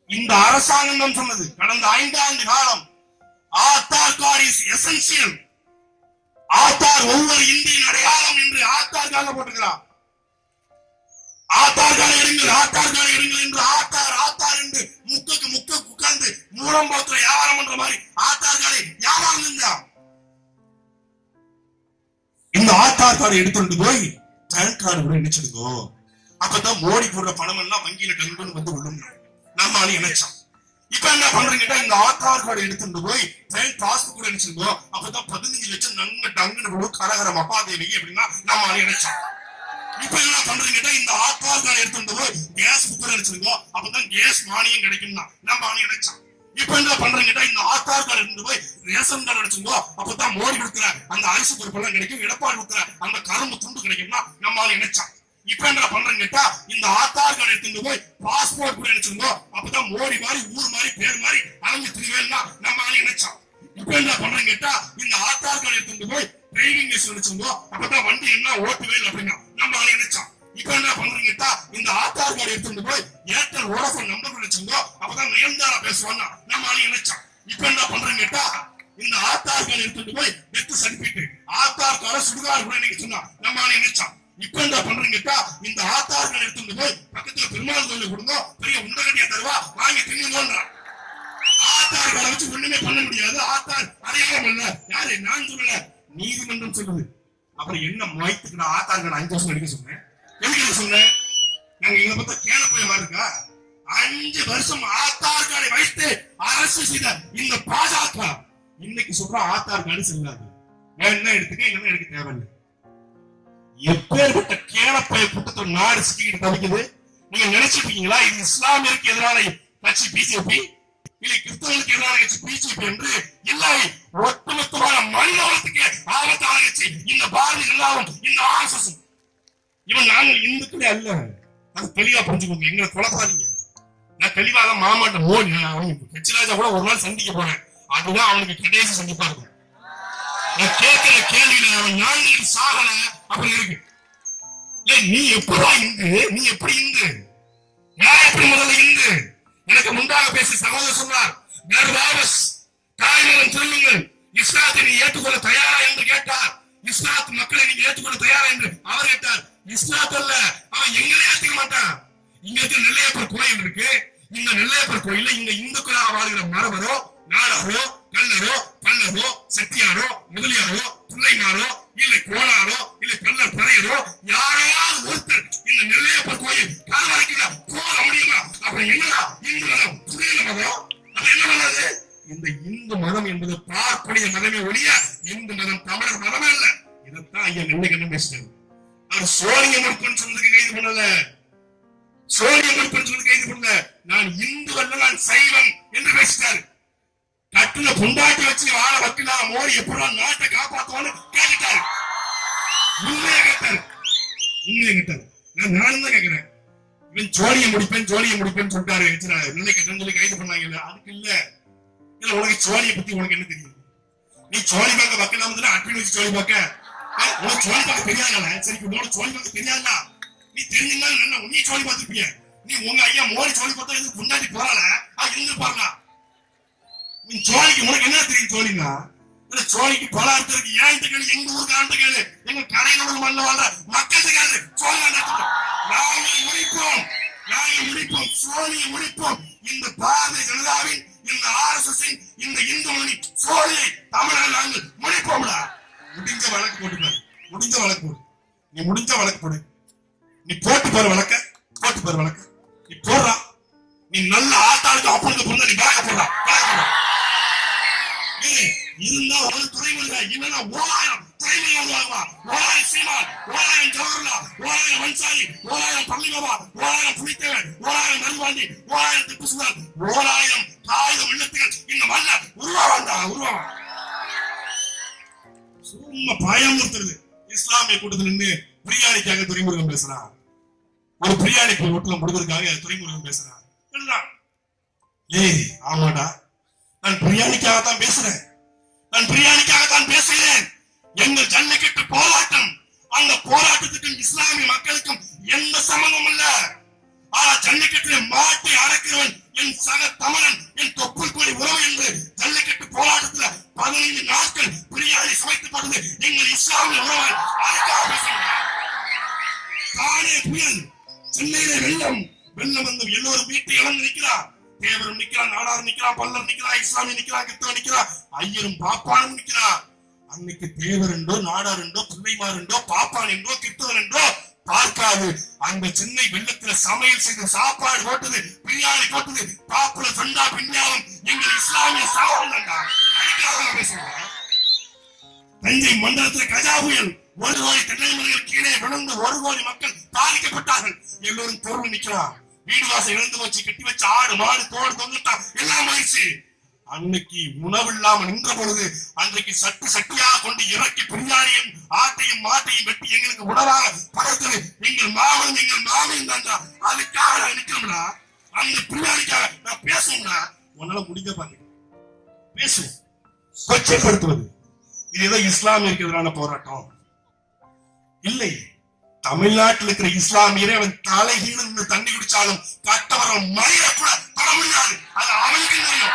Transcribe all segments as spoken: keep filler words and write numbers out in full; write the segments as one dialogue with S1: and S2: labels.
S1: இந்த அரசாங்கம் சொன்னது கடந்த ஐந்தாண்டு காலம் Aadhaar card is essential. Aadhaar ஒவ்வொரு இந்தியின் அடையாளம் என்று ஆதார் கார்டு போட்டுக்கிறார். ஆதார் கார்டு எடுங்கள், ஆதார் கார்டு எடுங்கள் என்று ஆதார் ஆதார் என்று முக்குக்கு முக்கு உட்கார்ந்து மூலம் போத்துல வியாபாரம் பண்ற மாதிரி ஆதார் கார்டை வியாபாரம் இருந்தா இந்த ஆதார் கார்டு எடுத்துட்டு போய் பேன் கார்டு கூட நினைச்சிருக்கோ. அப்பதான் மோடி போடுற பணம் எல்லாம் வங்கியில டங்குன்னு வந்து விழும். நம்மளால நினைச்சோம். இப்ப என்ன பண்றீங்கன்னா இந்த ஆதார் கார்டு எடுத்துட்டு போய் பேங்க் பாஸ்புக் கூட நினைச்சிருக்கோம். அப்பதான் பதினஞ்சு லட்சம் நங்க டங்குன்னு கரகர மகாதேவி அப்படின்னா நம்மளால நினைச்சோம். இப்ப என்ன பண்றீங்கன்னா இந்த ஆதார் கார்டு எடுத்துட்டு போய் கேஸ் புக் நினைச்சிருக்கோம். அப்பதான் கேஸ் மானியம் கிடைக்கும்னா நம்மளால நினைச்சோம். இப்ப என்ன பண்றீங்கன்னா இந்த ஆதார் கார்டு எடுத்து போய் ரேஷன் கார்டு நினைச்சிருக்கோம். அப்பதான் மோடி கொடுக்குற அந்த அரிசி பொருட்கள் கிடைக்கும், எடப்பாடி கொடுக்குற அந்த கரும்பு துண்டு கிடைக்கும்னா நம்மளால நினைச்சோம். இப்ப என்ன பண்றேன்னு கேட்டா இந்த ஆதார் கார்டு எடுத்துட்டு போய் பாஸ்போர்ட் கூட நினைச்சிருந்தோம். அப்பதான் மோடி மாதிரி ஊர் மாதிரி பேர் மாதிரி அலைஞ்சு திரிவேன்னா நம்ம நினைச்சோம். இப்ப என்ன பண்றேன்னு கேட்டா இந்த ஆதார் கார்டு எடுத்துட்டு போய் டிரைவிங் லைசன்ஸ் நினைச்சிருந்தோம். அப்பதான் வண்டி என்ன ஓட்டுவேல் அப்படின்னா நம்ம நினைச்சோம். இப்ப என்ன பண்றேன்னு கேட்டா இந்த ஆதார் கார்டு எடுத்துட்டு போய் ஏர்டெல் வோடஃபோன் நம்பர் நினைச்சிருந்தோம். அப்பதான் நயன்தாரா பேசுவான்னா நம்ம நினைச்சோம். இப்ப என்ன பண்றேன்னு கேட்டா இந்த ஆதார் கார்டு எடுத்துட்டு போய் டெத் சர்டிபிகேட் ஆதார் கார்டு சுடுகாடு கூட நினைக்க சொன்னா நம்ம நினைச்சோம். இப்ப என்ன பண்றீங்கட்டா இந்த ஆதார் கார்டு எடுத்துட்டு போய் பக்கத்துல பெருமாள் கோயில் கொடுங்க, பெரிய உண்டகடியா தருவா வாங்கி தின்னுங்கன்ற. ஆதார் கார்டை வச்சு ஒண்ணுமே பண்ண முடியாது. ஆதார் அடையாளம் இல்ல. யாரு நான் சொல்லல, நீதிமன்றம் சொல்லுது. அப்புறம் என்ன மயத்துக்கு நான் ஆதார் கார்டு அஞ்சு வருஷம் எடுக்க சொன்னேன். எதுக்கு சொன்னேன்? நாங்க எங்க பார்த்தா கேன போய் மாதிரி இருக்கா? அஞ்சு வருஷம் ஆதார் கார்டை வைத்து அரசு செய்த இந்த பாஜக இன்னைக்கு சொல்ற ஆதார் கார்டு செல்லாது. என்ன எடுத்துக்க என்ன எடுக்க தேவையில்லை. எப்பேற்பட்ட கேனப்பய கூட்டத்தோட நாடு சிக்கிட்டு தவிக்குது. நீங்க நினைச்சிருக்கீங்களா இது இஸ்லாமியருக்கு எதிரான கட்சி பிஜேபி இல்லை கிறிஸ்தவர்களுக்கு எதிரான கட்சி பிஜேபி என்று இல்லை, ஒட்டுமொத்தமான மனிதவளத்துக்கு ஆபத்தான கட்சி இந்த பாரதிய ஜனதாவும் இந்த ஆர்எஸ்எஸ். இவன் நாங்கள் இந்துக்களே அல்ல, அது தெளிவா புரிஞ்சுக்கோங்க. எங்களை குழப்பாதீங்க. நான் தெளிவாக மாமாட்ட மோடி கட்சிராஜா கூட ஒரு நாள் சந்திக்க போறேன். அதுதான் அவனுக்கு கடைசி சந்திப்பா இருக்கும். கேட்கிற கேள்வியில அவன் நான்கு சாகல அப்படி இருக்கு. நீ எப்படா இந்து? நீ எப்படி இந்து? நான் எப்படி முதல்ல இந்து? எனக்கு முன்பாக பேசி சகோதரர் சொன்னார், தாய்மகன் சொல்லுங்கள், இஸ்லாத்தை நீ ஏற்றுக்கொள்ள தயாரா என்று கேட்டார். இஸ்லாத் மக்களை நீங்க ஏற்றுக்கொள்ள தயாரா என்று அவர் கேட்டார். இஸ்லாத் அல்ல, அவன் எங்களை ஏற்றுக்க மாட்டான். இங்க நெல்லையப்பர் கோயில் இருக்கு. இந்த நெல்லையப்பர் கோயில்ல இங்க இந்துக்களாக வாழ்கிற மரபரோ நாடாரோ கல்லரோ பல்லரோ செட்டியாரோ முதலியாரோ பிள்ளைமாரோ இல்லை கோளாரோ இல்லை கல்லர் பறையரோ யாரையாவது ஒருத்தர் இந்த நெல்லையப்பர் கோயில் கால்வாய்க்குள்ள போக முடியுமா? அப்படி என்னடா இந்து மதம் புரியல மதம்? அது என்ன பண்ணாது? இந்த இந்து மதம் என்பது பார்ப்பனிய மதமே ஒழிய இந்து மதம் தமிழர் மதமே இல்ல. இதைத்தான் ஐயா நெல்லைக்கண்ணன் பேசினார். அவர் சோழிய மறுப்பன் சொன்னதுக்கு கைது பண்ணல, சோழிய மறுப்பன் சொன்னதுக்கு கைது பண்ணல. நான் இந்து அல்ல, நான் சைவன் என்று பேசிட்டாரு. கட்டுல பொண்டாட்டி வச்சு வாழ வைக்கல மோடி எப்படா நாட்டை காப்பாற்றுவான்னு கேட்டாரு. உண்மையா கேட்டாரு, உண்மையா கேட்டாரு. நான் நானும் தான் கேட்கிறேன். இவன் ஜோலியை முடிப்பேன் ஜோலியை முடிப்பேன்னு சொல்லிட்டாரு. நிலை கட்டணும் சொல்லி கைது பண்ணாங்க. அதுக்கு இல்ல இல்ல உனக்கு ஜோலியை பத்தி உனக்கு என்ன தெரியும்? நீ ஜோலி பார்க்க வைக்கலாம் அட்மின் வச்சு ஜோலி பார்க்க உனக்கு ஜோலி பார்க்க தெரியாதுல. சரி உனக்கு ஜோலி பார்க்க தெரியாதுல. நீ தெரிஞ்சுதான் என்ன உன்னையும் ஜோலி பார்த்துருப்பிய. நீ உங்க ஐயா மோடி ஜோலி பார்த்தா எதுக்கு பொண்டாட்டி போறால அது இருந்து பாருங்க. சோழிக்கு உனக்கு என்ன தெரியும்? சோழினா சோழிக்கு பல அர்த்தம் இருக்கு. ஏன் இந்த கேள்வி எங்க ஊருக்கு ஆண்ட கேளு, எங்க கரையில மண்ண வாழ்ற மக்கள் கேளு. சோழி நாங்கள் முடிப்போம், நாங்கள் முடிப்போம், சோழியை முடிப்போம். இந்த பாரதிய ஜனதாவின் இந்த ஆர்எஸ்எஸ் இந்த இந்து மணி சோழியை தமிழக நாங்கள் முடிப்போம்டா. முடிஞ்ச வழக்கு போட்டு முடிஞ்ச வழக்கு போடு. நீ முடிஞ்ச வழக்கு போடு. நீ போட்டு பாரு வழக்க, போட்டு பாரு வழக்க. நீ போடுறா. நீ நல்ல ஆட்டாளுக்கு அப்பனுக்கு பொண்ணு நீ பேக்க போடுறா, பேக்க போடுறா. இருந்தா ஒரு துறைமுக இல்லைன்னா ஓராயிரம் துறைமுக ஓராயிரம் சீமான், ஓராயிரம் ஜவஹர்லால், ஓராயிரம் வன்சாரி, ஓராயிரம் பள்ளிபாபா, ஓராயிரம் புலித்தேவன், ஓராயிரம் நல்வாண்டி, ஓராயிரம் திப்பு சுல்தான், ஓராயிரம் ஆயுதம் இல்லத்துகள் இந்த மண்ண உருவாவாண்டா உருவாவா. சும்மா பயமுறுத்துறது. இஸ்லாமிய கூட்டத்தில் நின்று பிரியாணிக்காக துறைமுருகன் பேசுறான். ஒரு பிரியாணி ஹோட்டல் கொடுக்கறதுக்காக துறைமுருகன் பேசுறான். ஏய் ஆமாடா, நான் பிரியாணிக்காகத்தான் பேசுறேன், நான் பிரியாணிக்காகத்தான் பேசுகிறேன். எங்கள் ஜல்லிக்கட்டு போராட்டம், அந்த போராட்டத்துக்கும் இஸ்லாமிய மக்களுக்கும் எந்த சம்பந்தமும் இல்ல. ஆனா ஜல்லிக்கட்டில் மாட்டை அடக்கிறவன் என் சக வீட்டை இழந்து நிக்கிறான். தேவரும் நிக்கிறான், நாடார் நிக்கிறான், பல்லர் நிக்கிறான், இஸ்லாமிய நிக்கிறான், கிறிஸ்தவ நிக்கிறான், ஐயரும் பாப்பானும் நிக்கிறான். அன்னைக்கு தேவர் என்றோ நாடார் என்றோ பிள்ளைமார் என்றோ பாப்பான் என்றோ கிறிஸ்தவன் என்றோ பார்க்காது. அந்த சென்னை வெள்ளத்துல சமையல் செய்து சாப்பாடு போட்டது, பிரியாணி போட்டது, பாப்புல சொண்டா பின்னாலும் எங்கள் இஸ்லாமிய சாவல் பேசுறாங்க. தஞ்சை மண்டலத்துல கஜா புயல், ஒரு கோடி தென்னை மலைகள் கீழே விழுந்து ஒரு கோடி மக்கள் பாதிக்கப்பட்டார்கள். எல்லோரும் பொருள் நிக்கிறான். வீடு வாசல் இழந்து வச்சு கட்டி வச்ச ஆடு மாடு தோடு தொங்கிட்டா எல்லாம் ஆயிடுச்சு. அன்னைக்கு உணவு இல்லாமல் நின்ற பொழுது அன்றைக்கு சட்டு சட்டியாக கொண்டு இறக்கி பிரியாணியும் ஆட்டையும் மாட்டையும் வெட்டி எங்களுக்கு உணவாக படைத்தது எங்கள் மாமனும் எங்கள் மாமையும் தான்டா. அதுக்காக நான் நிக்கிறோம்னா, அந்த பிரியாணிக்காக நான் பேசணும்னா உன்னால முடிஞ்ச பாருங்க பேசுவோம். கொச்சைப்படுத்துவது இதுதான் இஸ்லாமியருக்கு எதிரான போராட்டம் இல்லை. தமிழ்நாட்டில் இருக்கிற இஸ்லாமியரே அவன் தலைகீழ இருந்து தண்ணி குடிச்சாலும் கட்டவரம் மயில கூட தொட முடியாது. அது அவனுக்கு தெரியும்.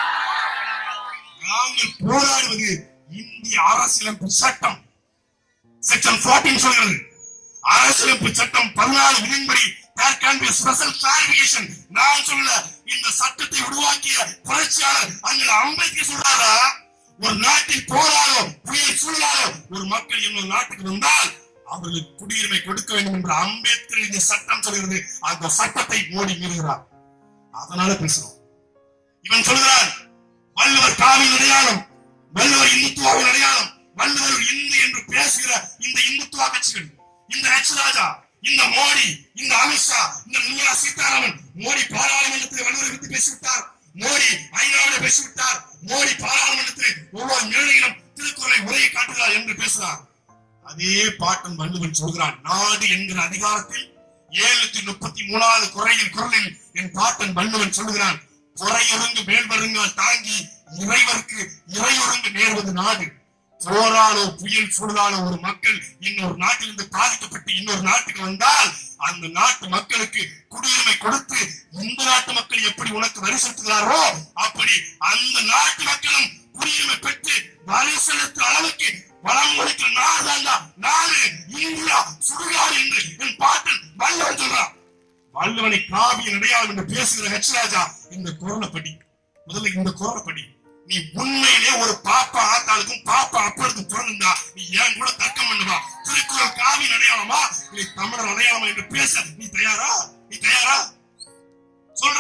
S1: நாங்கள் போராடுவது இந்திய அரசியலமைப்பு சட்டம் செக்ஷன் பதினான்கு சொல்கிறது. அரசியலமைப்பு சட்டம் பதினாலு விதின்படி there can be a special clarification. நான் சொல்ல இந்த சட்டத்தை உருவாக்கிய புரட்சியாளர் அண்ணல் அம்பேத்கர் சொல்றாரா, ஒரு நாட்டில் போராடோ புயல் சூழலாலோ ஒரு மக்கள் இன்னொரு நாட்டுக்கு வந்தால் அவர்களுக்கு குடியுரிமை கொடுக்க வேண்டும் என்ற அம்பேத்கர் இந்த சட்டம் சொல்கிறது. அந்த சட்டத்தை மோடி மீறுகிறார். அதனால பேசுறோம். இவன் சொல்கிறான் வள்ளுவர் காவின் அடையாளம், வள்ளுவர் இந்துத்துவாவின் அடையாளம், வள்ளுவர் இந்து என்று பேசுகிற இந்த இந்துத்துவா கட்சிகள், இந்த எச் ராஜா, இந்த மோடி, இந்த அமித்ஷா, இந்த நிர்மலா சீதாராமன், மோடி பாராளுமன்றத்தில் வள்ளுவரை பற்றி பேசிவிட்டார், மோடி ஐநாவிலே பேசிவிட்டார், மோடி பாராளுமன்றத்தில் ஒவ்வொரு நிலையிலும் திருக்குறளை உரையை காட்டுகிறார் என்று பேசுகிறார். அதே பாட்டன் வள்ளுவன் சொல்கிறான், நாடு என்கிற அதிகாரத்தில் ஏழுநூத்தி முப்பத்தி மூணாவது குறையில் குரலில் என் பாட்டன் வள்ளுவன் சொல்கிறான், குறையொருங்கு மேல் வருங்கால் தாங்கி இறைவருக்கு இறையொருங்கு நேர்வது நாடு. போராளோ புயல் சூழலாலோ ஒரு மக்கள் இன்னொரு நாட்டிலிருந்து பாதிக்கப்பட்டு இன்னொரு நாட்டுக்கு வந்தால் அந்த நாட்டு மக்களுக்கு குடியுரிமை கொடுத்து இந்த நாட்டு மக்கள் எப்படி உனக்கு வரி செலுத்துகிறாரோ அப்படி அந்த நாட்டு மக்களும் குடியுரிமை பெற்று வரி செலுத்தும் அளவுக்கு வளம் கொடுக்கிற நாடு நாடு இந்தியா சுடுகாடு என்று என் பாட்டன் வள்ளுவன் சொல்றான். வள்ளுவனை காவியின் அடையாளம் என்று பேசுகிற ஹெச் ராஜா இந்த குரலை படி, முதல்ல இந்த குரலை படி. நீ உண்மையிலே ஒரு பாப்பா ஆத்தாளுக்கும் பாப்பா அப்பளுக்கும் பிறந்தா நீ ஏன் கூட தர்க்கம் பண்ணுவா? திருக்குறள் காவியின் அடையாளமா நீ தமிழர் அடையாளமா என்று பேச நீ தயாரா? நீ தயாரா? சொல்ற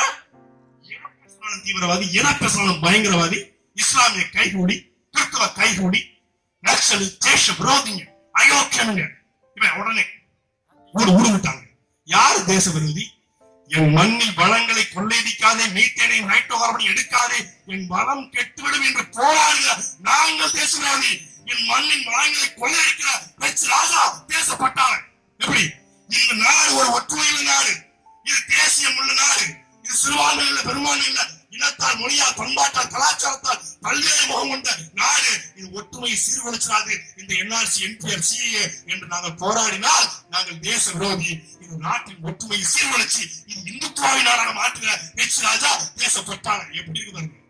S1: தீவிரவாதி, என பேசினாலும் பயங்கரவாதி, இஸ்லாமிய கைகூடி, கிறிஸ்தவ கைகூடி, நக்சலு தேச விரோதிங்க, அயோக்கியனுங்க, இவன் உடனே ஊடு ஊடுவிட்டாங்க. யாரு தேச விரோதி? என் மண்ணில் வளங்களை கொள்ளையடிக்காதே, மீத்தேனை நைட்ரோகார்பனை எடுக்காதே, என் வளம் கெட்டுவிடும் என்று போராடுகிற நாங்கள் தேச விரோதி. என் மண்ணின் வளங்களை கொள்ளையடிக்கிற எச் ராஜா தேசப்பட்டாங்க. எப்படி? இந்த நாடு ஒரு ஒற்றுமையுள்ள நாடு, இது தேசியம் உள்ள நாடு, இது சிறுபான்மை இல்ல பெரும்பான்மை இல்ல, இனத்தால் மொழியால் பண்பாட்டால் கலாச்சாரத்தால் பல்வேறு முகம் கொண்ட நாடு. இது ஒற்றுமையை சீர்குலைச்சிடாது. இந்த என்ஆர்சி என்பிஆர் சிஏ என்று நாங்கள் போராடினால் நாங்கள் தேச விரோதி. இந்த நாட்டின் ஒற்றுமையை சீர்குலைச்சி இது இந்துத்துவாவின் நாடாக மாற்றுகிற எச் ராஜா தேசப்பட்டாங்க. எப்படி இருக்கு?